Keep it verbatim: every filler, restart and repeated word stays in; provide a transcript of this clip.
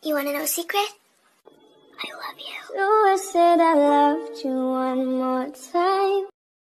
You want to know a secret? I love you. You said I loved you one more time.